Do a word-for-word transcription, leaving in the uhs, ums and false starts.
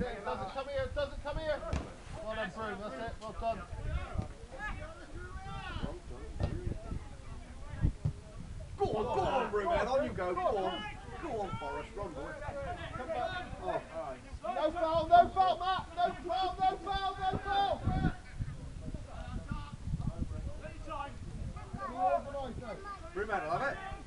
it. Doesn't come here. Doesn't come here. Well done, Broom. That's it. Well done. Go on, go on, Broomhead. On you go. Go on. Go on, Forrest. Run, boy. Come back. Oh. No foul. No foul, Matt. No foul. No foul. No foul. Broomhead will have it.